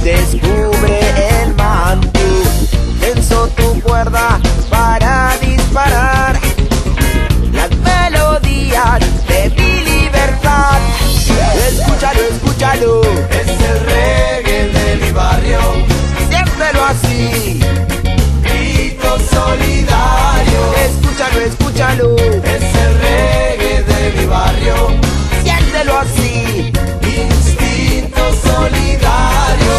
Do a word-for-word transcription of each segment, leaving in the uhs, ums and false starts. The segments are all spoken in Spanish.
descubre el manto, tenso tu cuerda para disparar las melodías de mi libertad. Escúchalo, escúchalo, es el reggae de mi barrio, siéntelo así, grito solidario. Escúchalo, escúchalo, es el reggae de mi barrio, siéntelo así, instinto solidario.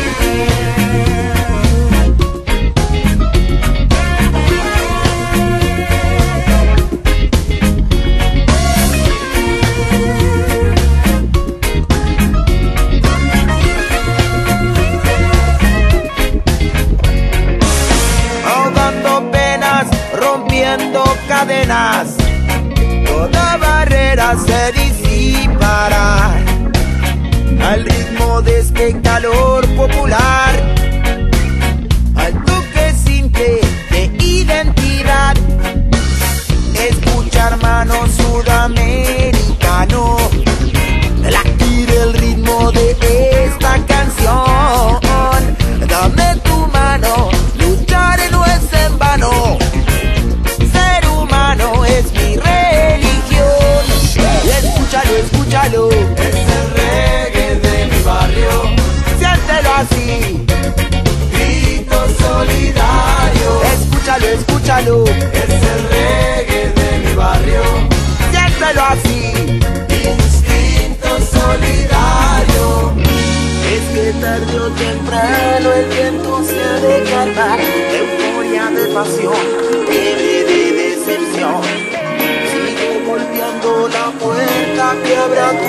ahogando penas, rompiendo cadenas, toda barrera se disipará al ritmo de este calor popular, al toque simple de identidad. Escucha, hermano sudamericano, latir el ritmo de esta canción. Dame tu mano, luchar no es en vano, ser humano es mi religión. Escúchalo, escúchalo, Es el reggae de mi barrio, siéntelo así, grito solidario. escúchalo, escúchalo, Es el reggae de mi barrio, siéntelo así. instinto solidario. Es que tarde o temprano el viento se ha de calmar, euforia de pasión, fiebre de decepción. Sigue golpeando la puerta que habrá tu